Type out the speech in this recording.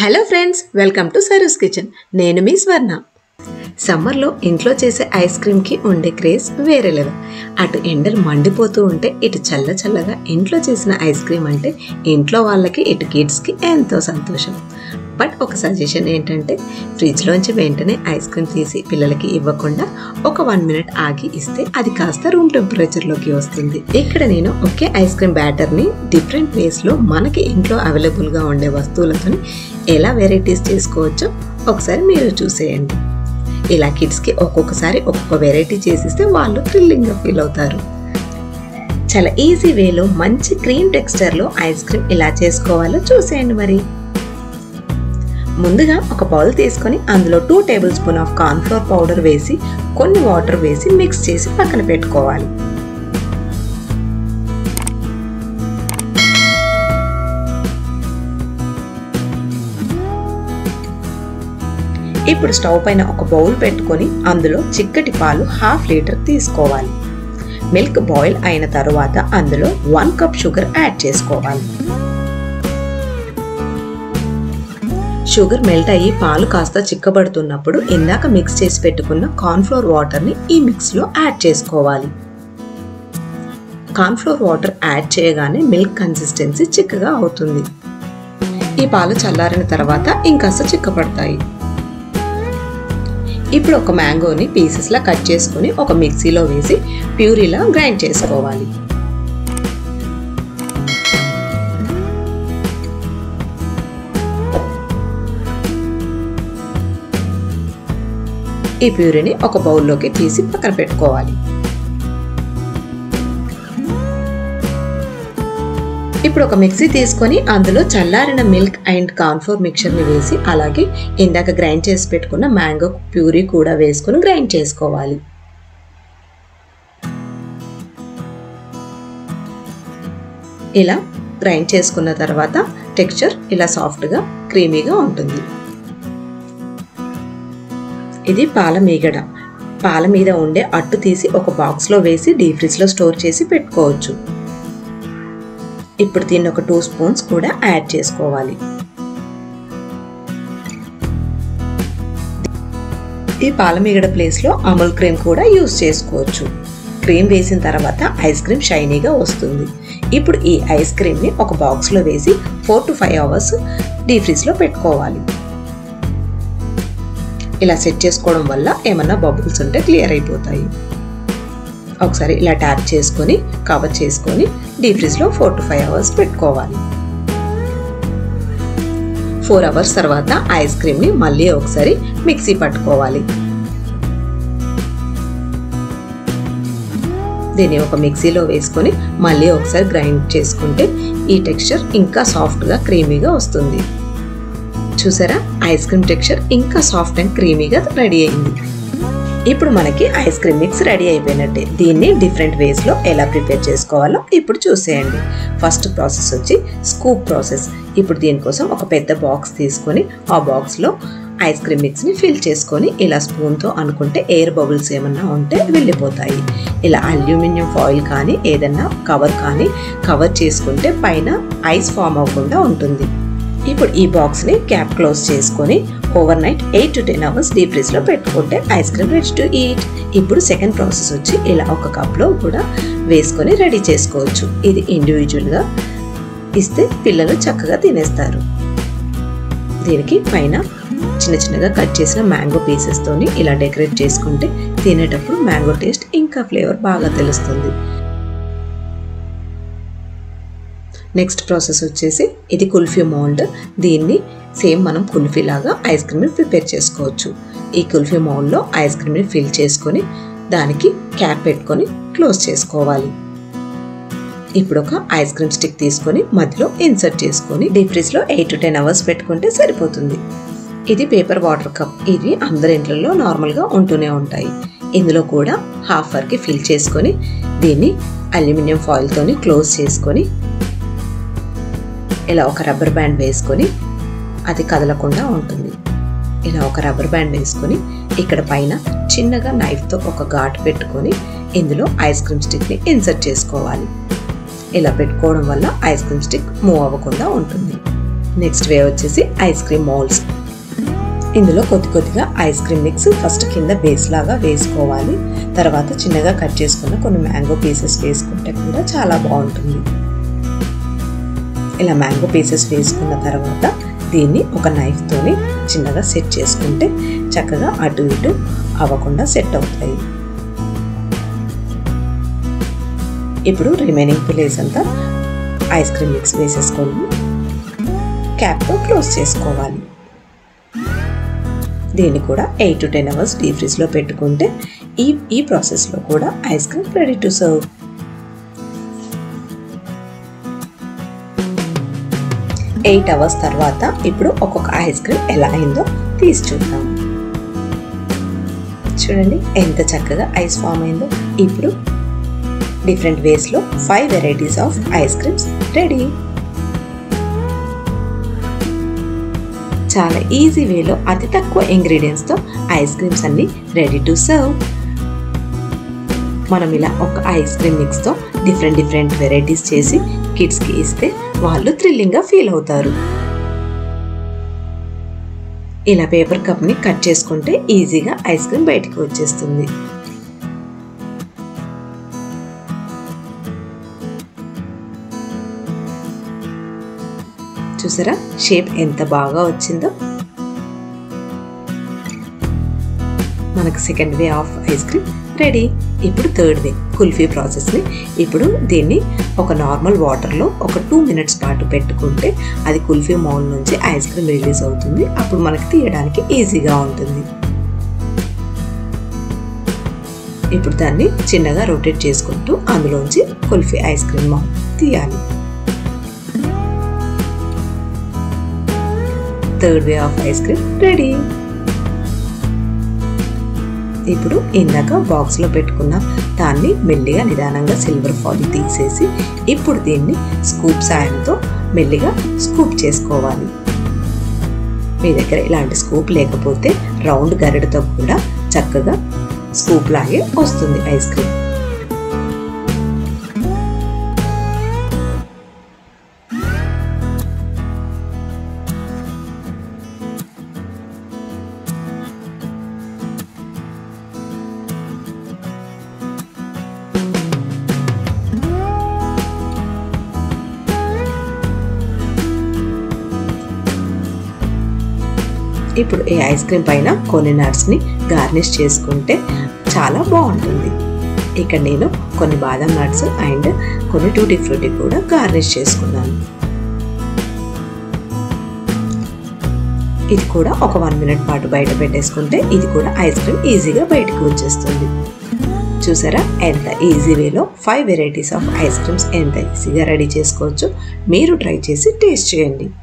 Hello friends, welcome to Saru's kitchen. నేను మీ స్వర్ణ. సమ్మర్లో ఇంట్లో చేసే ఐస్ క్రీమ్కి ఉండే క్రేజ్ వేరే లెవెల్. అటు ఎండలు మండిపోతూ ఉంటే ఇటు చల్లగా ఇంట్లో చేసిన ఐస్ క్రీమ్ అంటే ఇంట్లో వాళ్ళకి ఇటు కిడ్స్కి ఎంతో సంతోషం. బట్ ఒక సజెషన్ ఏంటంటే ఫ్రిడ్జ్లోంచి వెంటనే ఐస్ క్రీమ్ తీసి పిల్లలకి ఇవ్వకుండా ఒక 1 మినిట్ ఆగి ఇస్తే అది కాస్త రూమ్ టెంపరేచర్లోకి వస్తుంది. ఇక్కడ నేను ఒకే ఐస్ క్రీమ్ బ్యాటర్ని డిఫరెంట్ వేస్లో మనకి ఇంట్లో అవైలబుల్గా ఉండే వస్తువులతో ఎలా వెరైటీస్ చేసుకోవచ్చో ఒకసారి మీరు చూసేయండి. ఇలా కిడ్స్కి ఒక్కొక్కసారి ఒక్కొక్క వెరైటీ చేసిస్తే వాళ్ళు థ్రిల్లింగ్గా ఫీల్ అవుతారు. చాలా ఈజీ వేలో మంచి క్రీమ్ టెక్స్చర్లో ఐస్ క్రీమ్ ఎలా చేసుకోవాలో చూసేయండి. మరి ముందుగా ఒక బౌల్ తీసుకొని అందులో 2 tablespoon of cornflour powder వేసి కొన్ని వాటర్ వేసి మిక్స్ చేసి పక్కన పెట్టుకోవాలి. ఇప్పుడు స్టవ్ పైన ఒక బౌల్ పెట్టుకొని అందులో చిక్కటి పాలు 1/2 లీటర్ తీసుకోవాలి. మిల్క్ బాయిల్ అయిన తర్వాత అందులో 1 కప్ షుగర్ యాడ్ చేసుకోవాలి. షుగర్ మెల్ట్ అయ్యి పాలు కాస్త చిక్కబడుతున్నప్పుడు ఇందాక మిక్స్ చేసి పెట్టుకున్న కార్న్ఫ్లోర్ వాటర్ని ఈ మిక్స్లో యాడ్ చేసుకోవాలి. కార్న్ఫ్లోర్ వాటర్ యాడ్ చేయగానే మిల్క్ కన్సిస్టెన్సీ చిక్కగా అవుతుంది. ఈ పాలు చల్లారిన తర్వాత ఇంకాస్త చిక్కపడతాయి. ఇప్పుడు ఒక మ్యాంగోని పీసెస్లా కట్ చేసుకుని ఒక మిక్సీలో వేసి ప్యూరీలా గ్రైండ్ చేసుకోవాలి. ఈ ప్యూరీని ఒక బౌల్లోకి తీసి పక్కన పెట్టుకోవాలి. ఇప్పుడు ఒక మిక్సీ తీసుకొని అందులో చల్లారిన మిల్క్ అండ్ కార్న్ఫ్లోర్ మిక్చర్ని వేసి అలాగే ఇందాక గ్రైండ్ చేసి పెట్టుకున్న మ్యాంగో ప్యూరీ కూడా వేసుకొని గ్రైండ్ చేసుకోవాలి. ఇలా గ్రైండ్ చేసుకున్న తర్వాత టెక్స్చర్ ఇలా సాఫ్ట్గా క్రీమీగా ఉంటుంది. ఇది పాల మీగడ. పాల మీద ఉండే అట్టు తీసి ఒక బాక్స్లో వేసి డీప్ ఫ్రిడ్జ్లో స్టోర్ చేసి పెట్టుకోవచ్చు. ఇప్పుడు దీన్ని ఒక 2 స్పూన్స్ కూడా యాడ్ చేసుకోవాలి. ఈ పాల మీగడ ప్లేస్లో అమూల్ క్రీమ్ కూడా యూజ్ చేసుకోవచ్చు. క్రీమ్ వేసిన తర్వాత ఐస్ క్రీమ్ షైనీగా వస్తుంది. ఇప్పుడు ఈ ఐస్ క్రీమ్ని ఒక బాక్స్లో వేసి 4 to 5 అవర్స్ డీప్ ఫ్రిడ్జ్లో పెట్టుకోవాలి. ఇలా సెట్ చేసుకోవడం వల్ల ఏమన్నా బబుల్స్ ఉంటే క్లియర్ అయిపోతాయి. ఒకసారి ఇలా ట్యాప్ చేసుకొని కవర్ చేసుకొని డీప్ ఫ్రిడ్జ్లో 4 to 5 అవర్స్ పెట్టుకోవాలి. 4 అవర్స్ తర్వాత ఐస్ క్రీమ్ని మళ్ళీ ఒకసారి మిక్సీ పట్టుకోవాలి. దీన్ని ఒక మిక్సీలో వేసుకొని మళ్ళీ ఒకసారి గ్రైండ్ చేసుకుంటే ఈ టెక్స్చర్ ఇంకా సాఫ్ట్గా క్రీమీగా వస్తుంది. చూసారా, ఐస్ క్రీమ్ టెక్స్చర్ ఇంకా సాఫ్ట్ అండ్ క్రీమీగా రెడీ అయింది. ఇప్పుడు మనకి ఐస్ క్రీమ్ మిక్స్ రెడీ అయిపోయినట్టే. దీన్ని డిఫరెంట్ వేస్లో ఎలా ప్రిపేర్ చేసుకోవాలో ఇప్పుడు చూసేయండి. ఫస్ట్ ప్రాసెస్ వచ్చి స్కూప్ ప్రాసెస్. ఇప్పుడు దీనికోసం ఒక పెద్ద బాక్స్ తీసుకొని ఆ బాక్స్లో ఐస్ క్రీమ్ మిక్స్ని ఫిల్ చేసుకొని ఇలా స్పూన్తో అనుకుంటే ఎయిర్ బబుల్స్ ఏమన్నా ఉంటే వెళ్ళిపోతాయి. ఇలా అల్యూమినియం ఫాయిల్ కానీ ఏదన్నా కవర్ కానీ కవర్ చేసుకుంటే పైన ఐస్ ఫామ్ అవ్వకుండా ఉంటుంది. ఇప్పుడు ఈ బాక్స్ని క్యాప్ క్లోజ్ చేసుకొని overnight 8 to 10 hours deep ఫ్రిడ్జ్లో పెట్టుకుంటే ice cream ready to eat. ఇప్పుడు సెకండ్ ప్రాసెస్ వచ్చి ఇలా ఒక కప్లో కూడా వేసుకొని రెడీ చేసుకోవచ్చు. ఇది ఇండివిజువల్గా ఇస్తే పిల్లలు చక్కగా తినేస్తారు. దీనికి పైన చిన్నగా కట్ చేసిన మ్యాంగో పీసెస్తోని ఇలా డెకరేట్ చేసుకుంటే తినేటప్పుడు మ్యాంగో టేస్ట్ ఇంకా ఫ్లేవర్ బాగా తెలుస్తుంది. నెక్స్ట్ ప్రాసెస్ వచ్చేసి ఇది కుల్ఫీ మౌల్డ్. దీన్ని సేమ్ మనం కుల్ఫీ లాగా ఐస్ క్రీమ్ని ప్రిపేర్ చేసుకోవచ్చు. ఈ కుల్ఫీ మౌల్డ్లో ఐస్ క్రీమ్ని ఫిల్ చేసుకొని దానికి క్యాప్ పెట్టుకొని క్లోజ్ చేసుకోవాలి. ఇప్పుడు ఒక ఐస్ క్రీమ్ స్టిక్ తీసుకొని మధ్యలో ఇన్సర్ట్ చేసుకొని డీప్ ఫ్రిడ్జ్లో 8 to 10 అవర్స్ పెట్టుకుంటే సరిపోతుంది. ఇది పేపర్ వాటర్ కప్. ఇది అందరి ఇంట్లో నార్మల్గా ఉంటూనే ఉంటాయి. ఇందులో కూడా హాఫ్ వరకు ఫిల్ చేసుకొని దీన్ని అల్యూమినియం ఫాయిల్తోని క్లోజ్ చేసుకొని ఇలా ఒక రబ్బర్ బ్యాండ్ వేసుకొని అది కదలకుండా ఉంటుంది. ఇలా ఒక రబ్బర్ బ్యాండ్ వేసుకొని ఇక్కడ పైన చిన్నగా నైఫ్తో ఒక ఘాట్ పెట్టుకొని ఇందులో ఐస్ క్రీమ్ స్టిక్ని ఇన్సర్ట్ చేసుకోవాలి. ఇలా పెట్టుకోవడం వల్ల ఐస్ క్రీమ్ స్టిక్ మూవ్ అవ్వకుండా ఉంటుంది. నెక్స్ట్ వే వచ్చేసి ఐస్ క్రీమ్ మౌల్డ్స్. ఇందులో కొద్దిగా ఐస్ క్రీమ్ మిక్స్ ఫస్ట్ కింద బేస్ లాగా వేసుకోవాలి. తర్వాత చిన్నగా కట్ చేసుకున్న కొన్ని మ్యాంగో పీసెస్ వేసుకుంటే కూడా చాలా బాగుంటుంది. ఇలా మ్యాంగో పీసెస్ వేసుకున్న తర్వాత దీన్ని ఒక నైఫ్ తోని చిన్నగా సెట్ చేసుకుంటే చక్కగా అటు ఇటు అవ్వకుండా సెట్ అవుతాయి. ఇప్పుడు రిమైనింగ్ ప్లేస్ అంతా ఐస్ క్రీమ్ మిక్స్ వేసేసుకొని క్యాప్తో క్లోజ్ చేసుకోవాలి. దీన్ని కూడా 8 to 10 hours డీప్ ఫ్రీజ్లో పెట్టుకుంటే ఈ ప్రాసెస్లో కూడా ice cream ready to serve. Eight hours తర్వాత ఇప్పుడు ఒక్కొక్క ఐస్ క్రీమ్ ఎలా అయిందో తీసి చూద్దాం. చూడండి ఎంత చక్కగా ఐస్ ఫామ్ అయిందో. ఇప్పుడు డిఫరెంట్ వేస్లో 5 varieties of ice creams ready. చాలా ఈజీ వేలో అతి తక్కువ ఇంగ్రీడియంట్స్తో ఐస్ క్రీమ్స్ అన్ని రెడీ టు సర్వ్. మనం ఇలా ఒక ఐస్ క్రీమ్ మిక్స్తో డిఫరెంట్ వెరైటీస్ చేసి కిడ్స్కి ఇస్తే వాళ్ళు థ్రిల్లింగ్గా ఫీల్ అవుతారు. ఇలా పేపర్ కప్ని కట్ చేసుకుంటే ఈజీగా ఐస్ క్రీమ్ బయటికి వచ్చేస్తుంది. చూసారా షేప్ ఎంత బాగా వచ్చిందో. మనకు second way of ice cream ready. ఇప్పుడు థర్డ్ వే కుల్ఫీ ప్రాసెస్ని. ఇప్పుడు దీన్ని ఒక నార్మల్ వాటర్లో ఒక 2 minutes పాటు పెట్టుకుంటే అది కుల్ఫీ మౌల్డ్ నుంచి ఐస్ క్రీమ్ రిలీజ్ అవుతుంది. అప్పుడు మనకి తీయడానికి ఈజీగా ఉంటుంది. ఇప్పుడు దాన్ని చిన్నగా రొటేట్ చేసుకుంటూ అందులోంచి కుల్ఫీ ఐస్ క్రీమ్ మౌల్డ్ తీయాలి. Third way of ice cream ready. ఇప్పుడు ఇందాక బాక్స్లో పెట్టుకున్న దాన్ని మెల్లిగా నిదానంగా సిల్వర్ ఫాయిల్ తీసేసి ఇప్పుడు దీన్ని స్కూప్ సాయంతో మెల్లిగా స్కూప్ చేసుకోవాలి. మీ దగ్గర ఇలాంటి స్కూప్ లేకపోతే రౌండ్ గరిటతో కూడా చక్కగా స్కూప్ లాగే వస్తుంది ఐస్ క్రీమ్. ఇప్పుడు ఈ ఐస్ క్రీమ్ పైన కొన్ని నట్స్ని గార్నిష్ చేసుకుంటే చాలా బాగుంటుంది. ఇక్కడ నేను కొన్ని బాదం నట్స్ అండ్ కొన్ని టూటీ ఫ్రూటీ కూడా గార్నిష్ చేసుకున్నాను. ఇది కూడా ఒక 1 minute పాటు బయట పెట్టేసుకుంటే ఇది కూడా ఐస్ క్రీమ్ ఈజీగా బయటకు వచ్చేస్తుంది. చూసారా ఎంత ఈజీ వేలో 5 వెరైటీస్ ఆఫ్ ఐస్ క్రీమ్స్ ఎంత ఈజీగా రెడీ చేసుకోవచ్చు. మీరు ట్రై చేసి టేస్ట్ చేయండి.